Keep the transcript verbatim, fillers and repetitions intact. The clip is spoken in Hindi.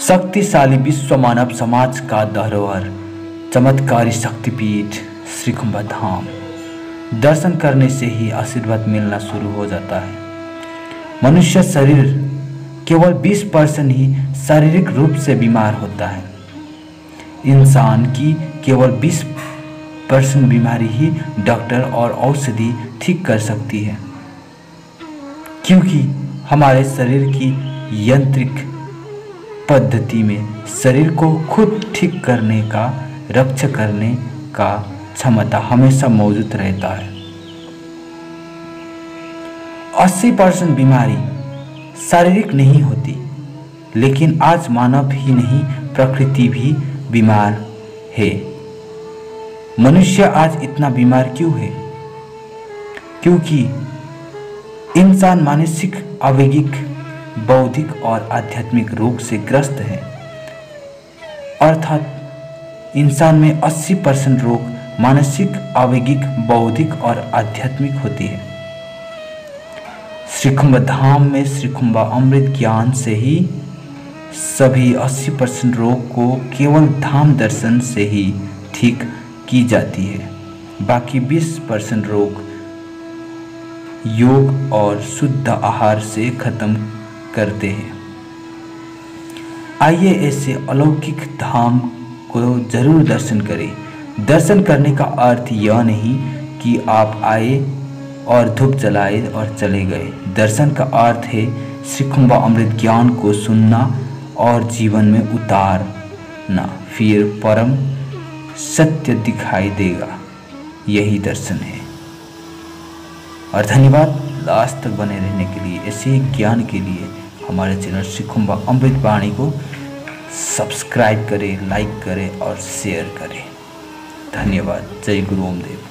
शक्तिशाली विश्व मानव समाज का धरोहर चमत्कारी शक्तिपीठ श्रीखुंबा धाम। दर्शन करने से ही आशीर्वाद मिलना शुरू हो जाता है। मनुष्य शरीर केवल बीस परसेंट ही शारीरिक रूप से बीमार होता है। इंसान की केवल बीस परसेंट बीमारी ही डॉक्टर और औषधि ठीक कर सकती है, क्योंकि हमारे शरीर की यांत्रिक पद्धति में शरीर को खुद ठीक करने का, रक्षा करने का क्षमता हमेशा मौजूद रहता है। अस्सी परसेंट बीमारी शारीरिक नहीं होती, लेकिन आज मानव ही नहीं प्रकृति भी बीमार है। मनुष्य आज इतना बीमार क्यों है? क्योंकि इंसान मानसिक, आवेगिक, बौद्धिक और आध्यात्मिक रोग से ग्रस्त है। अर्थात इंसान में अस्सी परसेंट रोग मानसिक, आवेगिक, बौद्धिक और आध्यात्मिक होती है। श्रीखुंबा धाम में श्रीखुंबा अमृत ज्ञान से ही सभी अस्सी परसेंट रोग को केवल धाम दर्शन से ही ठीक की जाती है। बाकी बीस परसेंट रोग योग और शुद्ध आहार से खत्म करते हैं। आइए ऐसे अलौकिक धाम को जरूर दर्शन करें। दर्शन करने का अर्थ यह नहीं कि आप आए और धूप जलाए और चले गए। दर्शन का अर्थ है श्रीखुंबा अमृत ज्ञान को सुनना और जीवन में उतारना, फिर परम सत्य दिखाई देगा। यही दर्शन है। और धन्यवाद लास्ट तक बने रहने के लिए। ऐसे ज्ञान के लिए हमारे चैनल श्रीखुंबा अमृत वाणी को सब्सक्राइब करें, लाइक करें और शेयर करें। धन्यवाद। जय गुरु ओम देव।